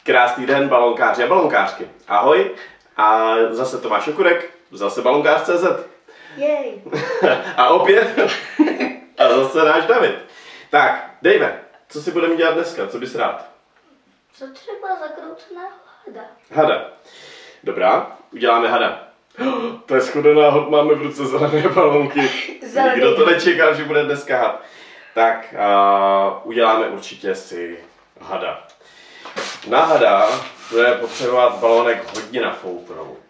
Krásný den, balonkáři a balonkářky. Ahoj, a zase Tomáš Okurek, zase balonkář.cz. Jej. A opět, a zase náš David. Tak, Dave, co si budeme dělat dneska, co bys rád? Co třeba zakrouceného hada? Hada. Dobrá, uděláme hada. To je shoda náhod, máme v ruce zelené balonky. Nikdo to nečekal, že bude dneska had. Tak, uděláme určitě si hada. Na hada bude potřebovat balonek hodně nafouknout.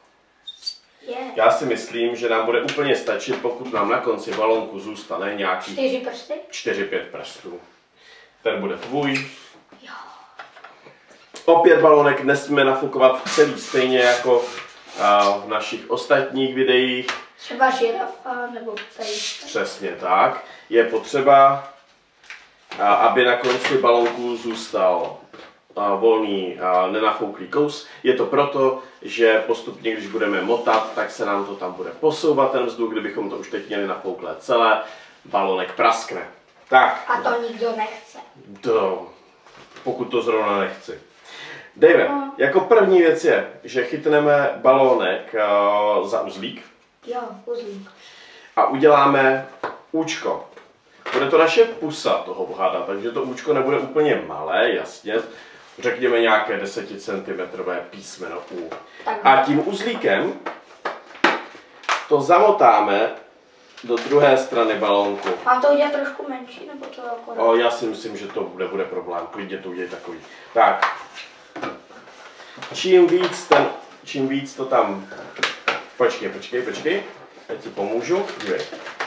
Já si myslím, že nám bude úplně stačit, pokud nám na konci balonku zůstane nějaký 4 prsty? 4-5 prstů. Ten bude tvůj. Jo. Opět balonek nesmíme nafukovat celý stejně jako v našich ostatních videích. Třeba žirafa nebo pejska. Přesně tak. Je potřeba, aby na konci balonku zůstal volný, nenafouklý kous. Je to proto, že postupně, když budeme motat, tak se nám to tam bude posouvat ten vzduch. Kdybychom to už teď měli nafouklé celé, balonek praskne. Tak. A to nikdo nechce. Pokud to zrovna nechci. Dave, jako první věc je, že chytneme balónek za uzlík. Jo, uzlík. A uděláme účko. Bude to naše pusa toho hada, takže to účko nebude úplně malé, jasně. Řekněme nějaké 10 cm písmeno U. A tím uzlíkem to zamotáme do druhé strany balónku. Má to udělat trošku menší, nebo to akorát? Já si myslím, že to nebude problém. Klidně to udělej takový. Tak. Čím víc to tam... Počkej. Já ti pomůžu. Dívej.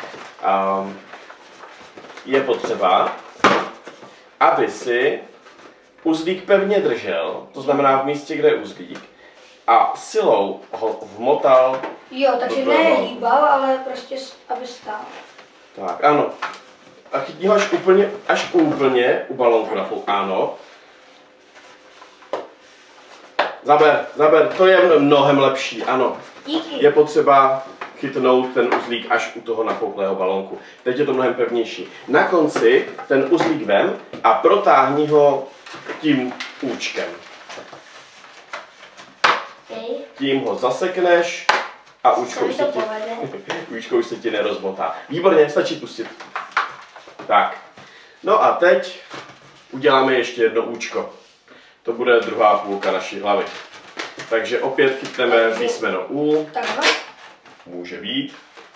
Je potřeba, aby si uzlík pevně držel, to znamená v místě, kde je uzlík, a silou ho vmotal. Jo, takže ne hýbal, ale prostě, aby stál. Tak, ano. A chytni ho až úplně u balónku na půl. Ano. Zaber, to je mnohem lepší, ano. Díky. Je potřeba chytnout ten uzlík až u toho nafouklého balónku. Teď je to mnohem pevnější. Na konci ten uzlík vem a protáhni ho tím účkem. Tím ho zasekneš a účko už se ti nerozmotá. Výborně, stačí pustit. Tak. No a teď uděláme ještě jedno účko. To bude druhá půlka naší hlavy. Takže opět chytneme písmeno U. Může být.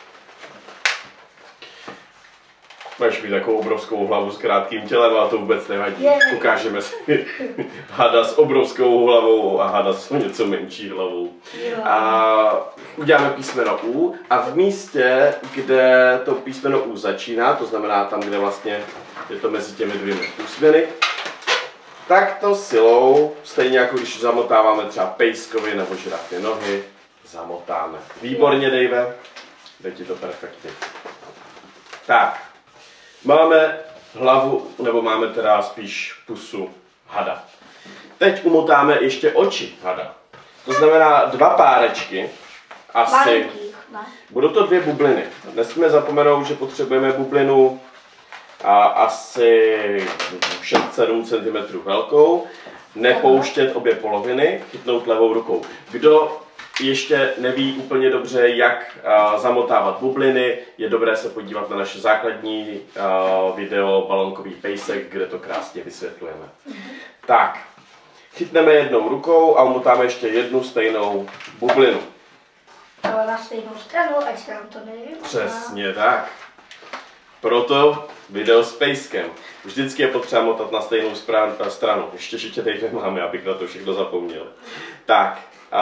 Máš mít takovou obrovskou hlavu s krátkým tělem, ale to vůbec nevadí. Ukážeme si hada s obrovskou hlavou a hada s něco menší hlavou. A uděláme písmeno U a v místě, kde to písmeno U začíná, to znamená tam, kde vlastně je to mezi těmi dvěmi písmeny, tak to silou, stejně jako když zamotáváme třeba pejskovi nebo žirafy nohy, zamotáme. Výborně, Dave. Jde ti to perfektně. Tak. Máme hlavu, nebo máme teda spíš pusu hada. Teď umotáme ještě oči hada. To znamená 2 párečky. Asi. Budou to 2 bubliny. Nesmíme zapomenout, že potřebujeme bublinu asi 6-7 cm velkou. Nepouštět obě poloviny, chytnout levou rukou. Kdo ještě neví úplně dobře, jak zamotávat bubliny, je dobré se podívat na naše základní video Balonkový pejsek, kde to krásně vysvětlujeme. Tak, chytneme jednou rukou a umotáme ještě jednu stejnou bublinu. Ale na stejnou stranu, ať se nám to nevypadá. Přesně tak. Proto video s pejskem. Vždycky je potřeba motat na stejnou stranu. Ještě tady máme, abych na to všechno zapomněl. Tak,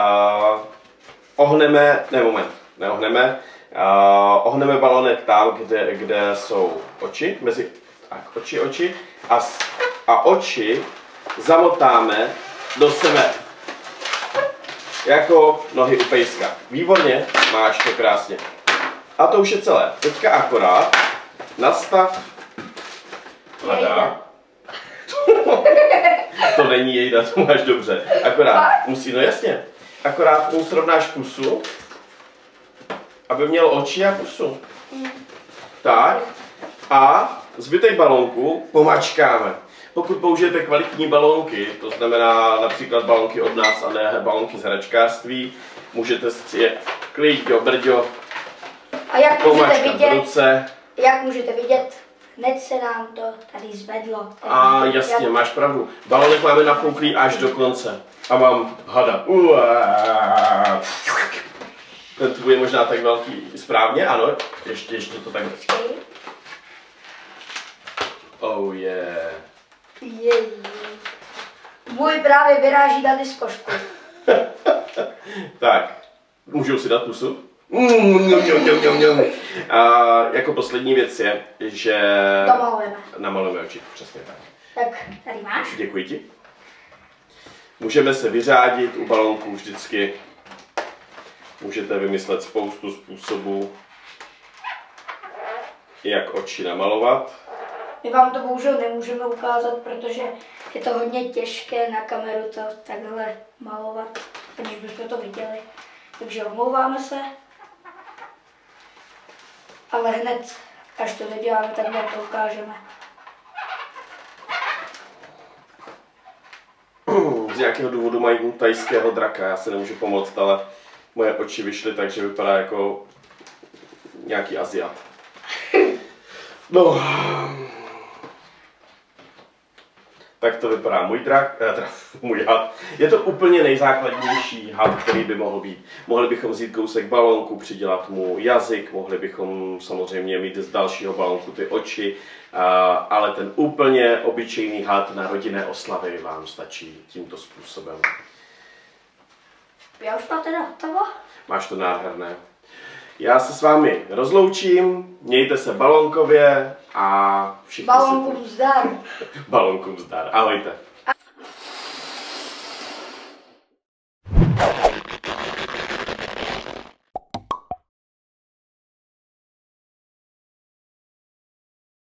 ohneme balonek tam, kde jsou oči, oči a oči zamotáme do sebe. Jako nohy u pejska. Výborně, máš to krásně. A to už je celé. Teďka akorát nastav hada. To není jejda, to máš dobře. Akorát mu srovnáš pusu, aby měl oči a pusu. Tak. A zbytek balónku pomačkáme. pokud použijete kvalitní balónky, to znamená například balónky od nás a ne balónky z hračkářství, můžete si je klidně brďo, A jak můžete vidět, hned se nám to tady zvedlo. A jasně, máš pravdu. Balónek máme nafouklý až do konce. A mám hada. Ten tvůj je možná tak velký. Správně? Ano. Ještě to tak. Oh yeah. Můj právě vyráží na diskošku. Tak, můžu si dát pusu? A jako poslední věc je, že... Namalujeme oči, přesně tak. Tak, tady máš. Děkuji ti. Můžeme se vyřádit u balónků vždycky. Můžete vymyslet spoustu způsobů, jak oči namalovat. My vám to bohužel nemůžeme ukázat, protože je to hodně těžké na kameru to takhle malovat, aniž bychom to viděli. Takže omlouváme se. Ale hned, až to doděláme, tak vám to ukážeme. Z nějakého důvodu mají tajského draka, já se nemůžu pomoct, ale moje oči vyšly tak, že vypadá jako nějaký Aziat. No. Tak to vypadá můj můj had. Je to úplně nejzákladnější had, který by mohl být. Mohli bychom vzít kousek balónku, přidělat mu jazyk, mohli bychom samozřejmě mít z dalšího balónku ty oči, ale ten úplně obyčejný had na rodinné oslavy vám stačí tímto způsobem. Já už mám teda hotovo. Máš to nádherné. Já se s vámi rozloučím, mějte se balónkově a všichni Balónkům zdar. Balónkům zdar. Ahojte.